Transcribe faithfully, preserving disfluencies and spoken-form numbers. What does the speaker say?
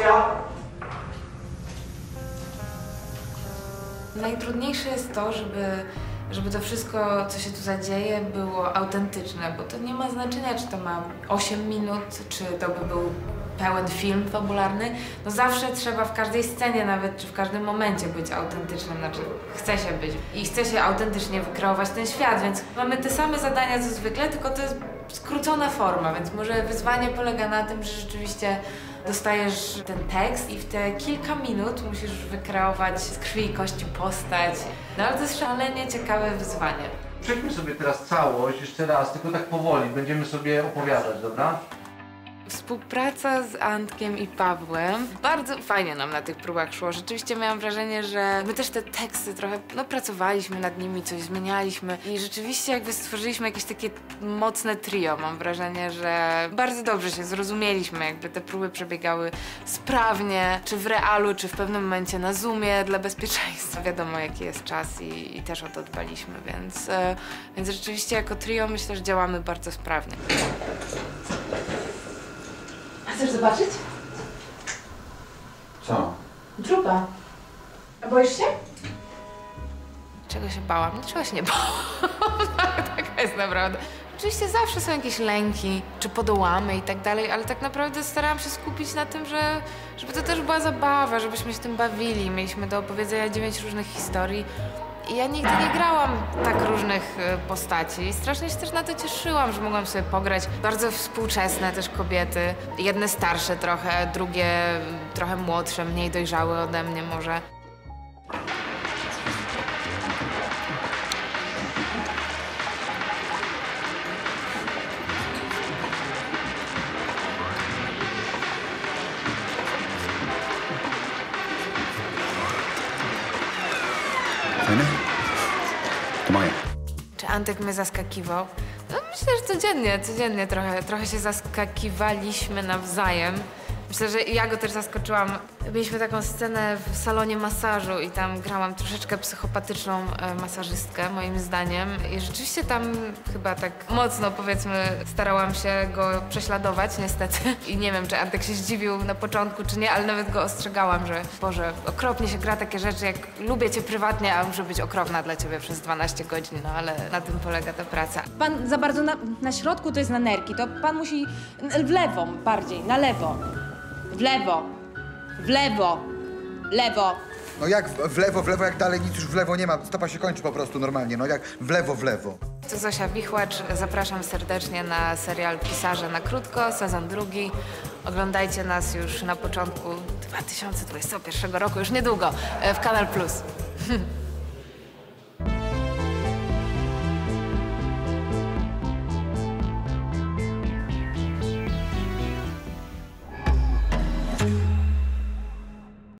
Akcja! Najtrudniejsze jest to, żeby, żeby to wszystko, co się tu zadzieje, było autentyczne, bo to nie ma znaczenia, czy to ma osiem minut, czy to by był pełen film fabularny. No zawsze trzeba w każdej scenie nawet, czy w każdym momencie być autentycznym, znaczy chce się być i chce się autentycznie wykreować ten świat, więc mamy te same zadania co zwykle, tylko to jest skrócona forma, więc może wyzwanie polega na tym, że rzeczywiście dostajesz ten tekst i w te kilka minut musisz wykreować z krwi i kości postać. No ale to jest szalenie ciekawe wyzwanie. Przejdźmy sobie teraz całość, jeszcze raz, tylko tak powoli, będziemy sobie opowiadać, dobra? Współpraca z Antkiem i Pawłem. Bardzo fajnie nam na tych próbach szło. Rzeczywiście miałam wrażenie, że my też te teksty trochę, no pracowaliśmy nad nimi, coś zmienialiśmy i rzeczywiście jakby stworzyliśmy jakieś takie mocne trio. Mam wrażenie, że bardzo dobrze się zrozumieliśmy, jakby te próby przebiegały sprawnie, czy w realu, czy w pewnym momencie na Zoomie dla bezpieczeństwa. Wiadomo, jaki jest czas i, i też o to dbaliśmy, więc, e, więc rzeczywiście jako trio myślę, że działamy bardzo sprawnie. Chcesz zobaczyć? Co? Trupa. A boisz się? Czego się bałam? Niczego się nie bałam. Taka jest naprawdę. Oczywiście zawsze są jakieś lęki, czy podołamy i tak dalej, ale tak naprawdę starałam się skupić na tym, że żeby to też była zabawa, żebyśmy się tym bawili. Mieliśmy do opowiedzenia dziewięć różnych historii. I ja nigdy nie grałam tak różnych postaci i strasznie się też na to cieszyłam, że mogłam sobie pograć bardzo współczesne też kobiety. Jedne starsze trochę, drugie trochę młodsze, mniej dojrzałe ode mnie może. Fajne? To moje. Czy Antek mnie zaskakiwał? No myślę, że codziennie, codziennie trochę, trochę się zaskakiwaliśmy nawzajem. Myślę, że ja go też zaskoczyłam. Mieliśmy taką scenę w salonie masażu i tam grałam troszeczkę psychopatyczną e, masażystkę, moim zdaniem. I rzeczywiście tam chyba tak mocno, powiedzmy, starałam się go prześladować, niestety. I nie wiem, czy Antek się zdziwił na początku, czy nie, ale nawet go ostrzegałam, że Boże, okropnie się gra takie rzeczy, jak lubię cię prywatnie, a muszę być okropna dla ciebie przez dwanaście godzin, no ale na tym polega ta praca. Pan za bardzo na, na środku to jest na nerki, to pan musi w lewo bardziej, na lewo. W lewo, w lewo, lewo. No jak w w lewo, w lewo, jak dalej nic już w lewo nie ma, stopa się kończy po prostu normalnie, no jak w lewo, w lewo. To Zosia Wichłacz, zapraszam serdecznie na serial Pisarze na krótko, sezon drugi. Oglądajcie nas już na początku dwa tysiące dwudziestego pierwszego roku, już niedługo, w Kanal Plus.